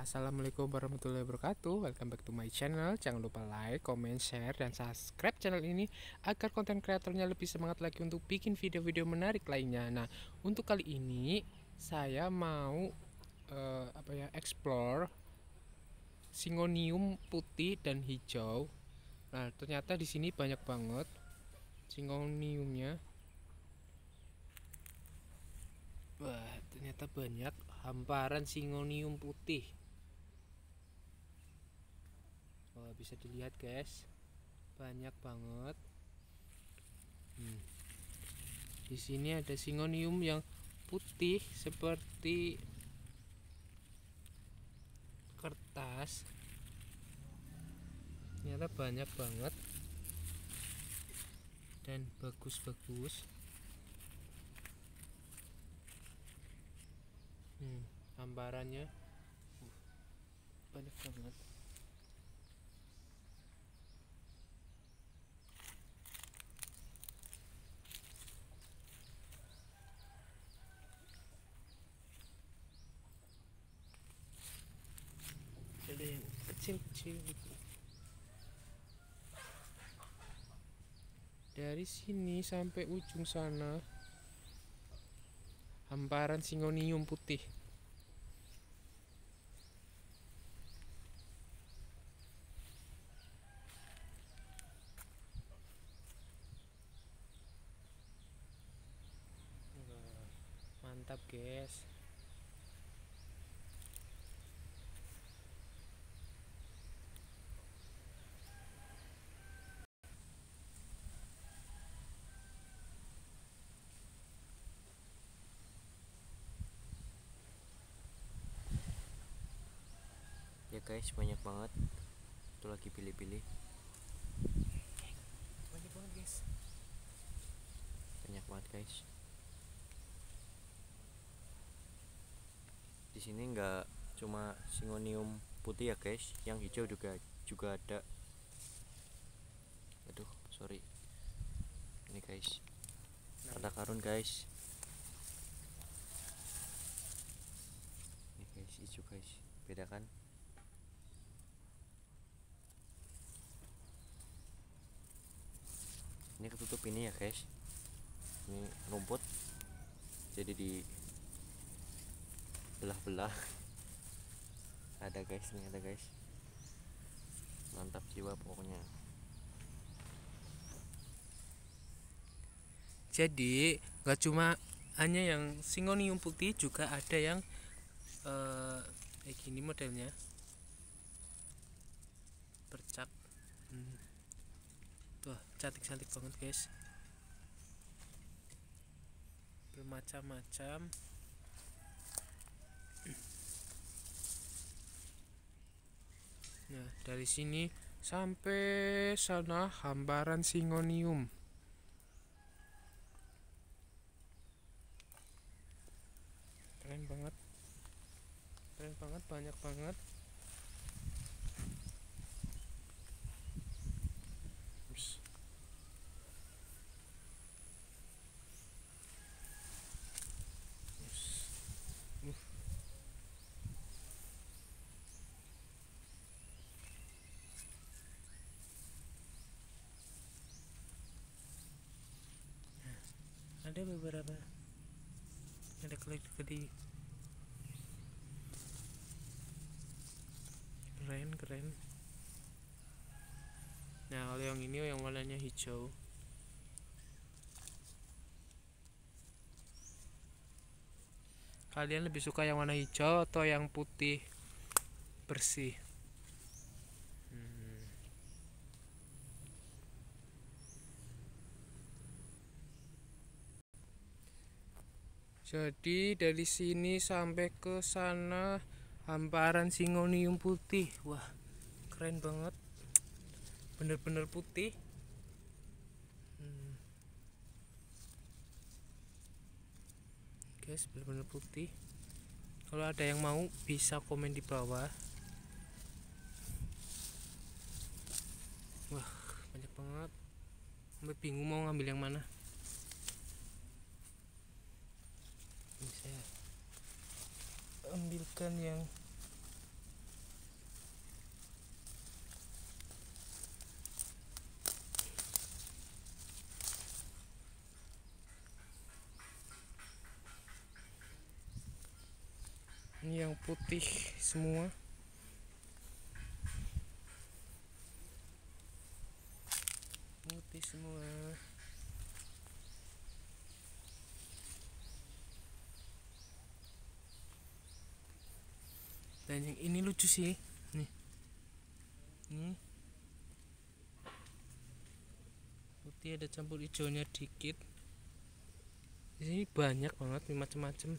Assalamualaikum warahmatullahi wabarakatuh. Welcome back to my channel. Jangan lupa like, comment, share, dan subscribe channel ini agar konten kreatornya lebih semangat lagi untuk bikin video-video menarik lainnya. Nah, untuk kali ini saya mau explore Syngonium putih dan hijau. Nah, ternyata di sini banyak banget Syngoniumnya. Wah, ternyata banyak hamparan Syngonium putih. Oh, bisa dilihat guys, banyak banget. Di sini ada Syngonium yang putih seperti kertas. Ternyata banyak banget dan bagus-bagus. Hamparannya banyak banget. Ada yang kecil-kecil dari sini sampai ujung sana hamparan Syngonium putih. Mantap guys. Ya guys, banyak banget. Itu lagi pilih-pilih. Banyak banget guys. Banyak banget guys. Di sini nggak cuma Syngonium putih ya guys, yang hijau juga ada. Aduh, sorry. Ini guys, harta karun guys. Ini guys, hijau guys. Beda kan? Ini ketutup ini ya guys. Ini rumput, jadi di belah-belah. Ada guys, ini ada guys. Mantap jiwa pokoknya. Jadi nggak cuma hanya yang Syngonium putih, juga ada yang kayak gini modelnya, bercak. Tuh, cantik-cantik banget guys, bermacam-macam. Nah, dari sini sampai sana hamparan Syngonium. Keren banget, keren banget, banyak banget. Ada beberapa, ada kali keren. Nah, kalau yang ini yang warnanya hijau. Kalian lebih suka yang warna hijau atau yang putih bersih? Jadi dari sini sampai ke sana hamparan Syngonium putih. Wah, keren banget. Bener-bener putih. Guys, bener-bener putih. Kalau ada yang mau bisa komen di bawah. Wah, banyak banget. Sampai bingung mau ngambil yang mana. Ini saya ambilkan yang Ini yang putih semua. Putih semua. Dan yang ini lucu sih. Nih. Nih. Putih ada campur hijaunya dikit. Di sini banyak banget macam-macam.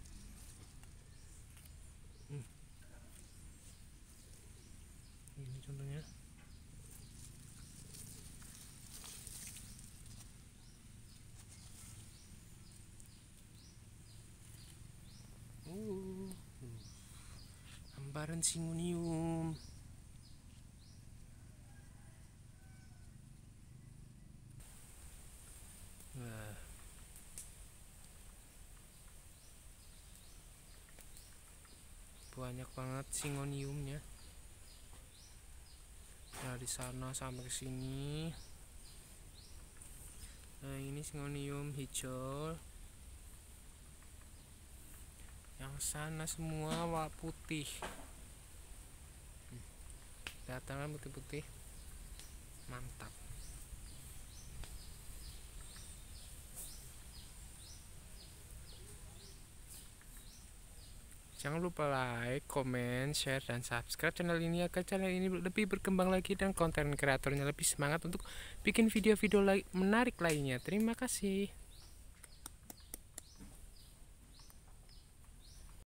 Ini contohnya. Hamparan Syngonium. Wah. Banyak banget Syngoniumnya. Dari sana sampai ke sini. Nah, ini Syngonium hijau. Yang sana semua warna putih. Kelihatan putih-putih. Mantap. Jangan lupa like, comment, share, dan subscribe channel ini agar channel ini lebih berkembang lagi dan konten kreatornya lebih semangat untuk bikin video-video menarik lainnya. Terima kasih.